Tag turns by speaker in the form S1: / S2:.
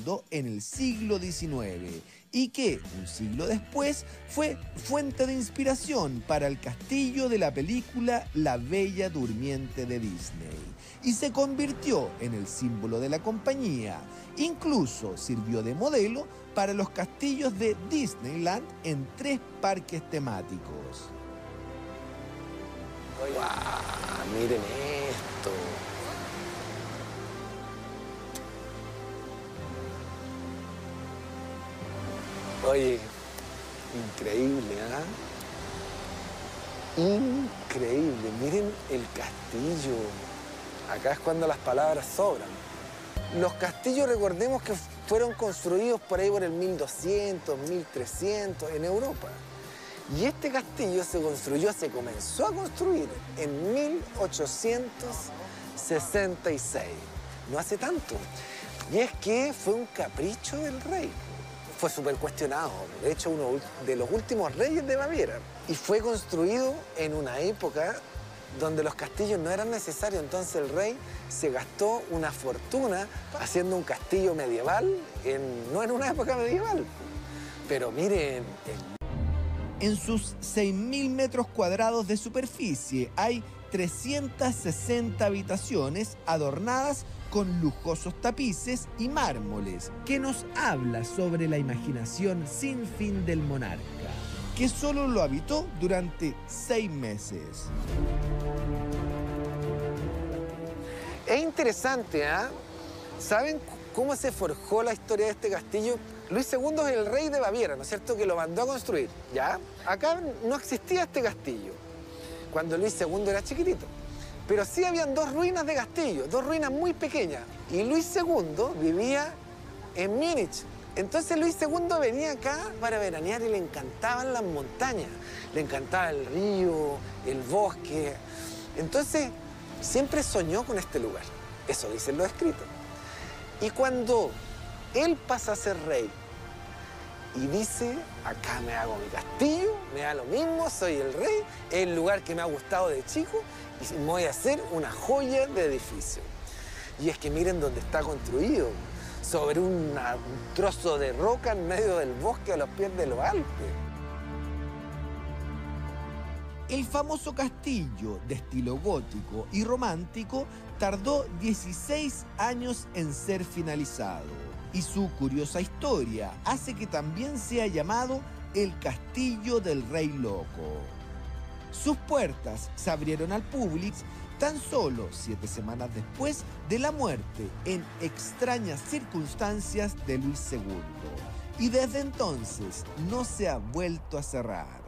S1: II en el siglo XIX y que, un siglo después, fue fuente de inspiración para el castillo de la película La Bella Durmiente de Disney y se convirtió en el símbolo de la compañía. Incluso sirvió de modelo para los castillos de Disneyland en 3 parques temáticos.
S2: ¡Wow! Miren esto. Oye, increíble, ¿ah? Increíble. Miren el castillo. Acá es cuando las palabras sobran. Los castillos, recordemos que fueron construidos por ahí por el 1200, 1300 en Europa. Y este castillo se comenzó a construir en 1866. No hace tanto. Y es que fue un capricho del rey. Fue súper cuestionado, de hecho uno de los últimos reyes de Baviera. Y fue construido en una época donde los castillos no eran necesarios, entonces el rey se gastó una fortuna haciendo un castillo medieval, no en una época medieval. Pero miren...
S1: En sus 6.000 metros cuadrados de superficie hay 360 habitaciones adornadas con lujosos tapices y mármoles, que nos habla sobre la imaginación sin fin del monarca, que solo lo habitó durante 6 meses.
S2: Es interesante, ¿ah? ¿Saben cómo se forjó la historia de este castillo? Luis II es el rey de Baviera, ¿no es cierto?, que lo mandó a construir, ¿ya? Acá no existía este castillo cuando Luis II era chiquitito. Pero sí habían 2 ruinas de castillo, 2 ruinas muy pequeñas. Y Luis II vivía en Múnich. Entonces Luis II venía acá para veranear y le encantaban las montañas. Le encantaba el río, el bosque. Entonces siempre soñó con este lugar. Eso dicen los escritos. Y cuando él pasa a ser rey y dice, acá me hago mi castillo, me da lo mismo, soy el rey, es el lugar que me ha gustado de chico, y me voy a hacer una joya de edificio. Y es que miren dónde está construido, sobre un trozo de roca en medio del bosque a los pies de los Alpes.
S1: El famoso castillo de estilo gótico y romántico tardó 16 años en ser finalizado y su curiosa historia hace que también sea llamado el Castillo del Rey Loco. Sus puertas se abrieron al público tan solo 7 semanas después de la muerte en extrañas circunstancias de Luis II y desde entonces no se ha vuelto a cerrar.